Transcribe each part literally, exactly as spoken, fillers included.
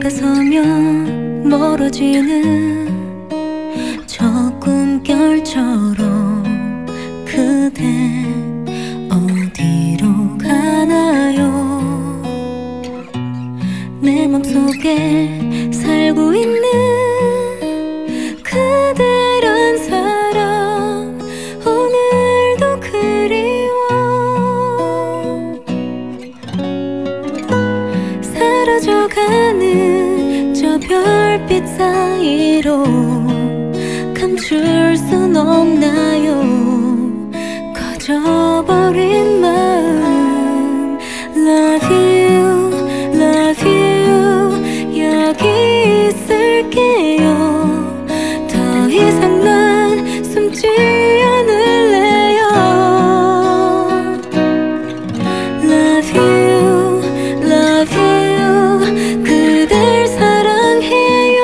다가서면 멀어지는 저 꿈결처럼 그대 어디로 가나요? 내 맘속에 살고 있는 그대란 사람 오늘도 그리워. 사라져가는 저 별빛 사이로 감출 순 없나요? 꺼져버린 마음. Love you, love you. 여기 있을게요. 더 이상 난 숨지 않을래요. Love you, love you. 그댈 사랑해요.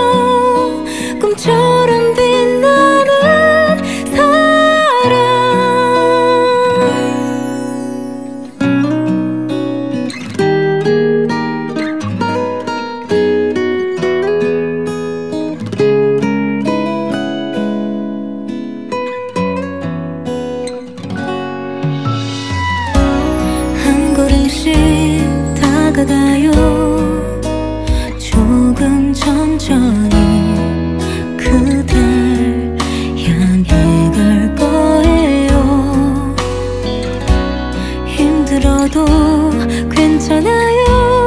꿈처럼 빛나는 사랑. 한 걸음씩 다가가요. 조금 천천히 그댈 향해 갈 거예요. 힘들어도 괜찮아요.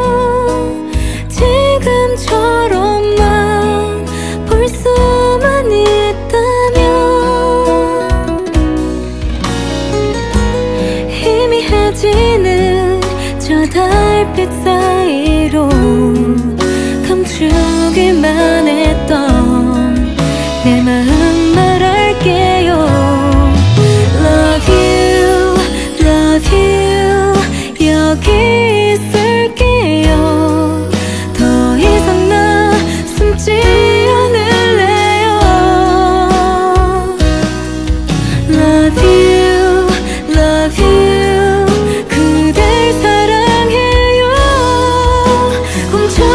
지금처럼만 볼 수만 있다면. 희미해지는 저 달빛 사이로 감추기만 했던 내 마음 말할게요. Love you, love you. 여기 있을게요. 더 이상 나 숨지 않을래요. Love you, love you. 그댈 사랑해요. 꿈처럼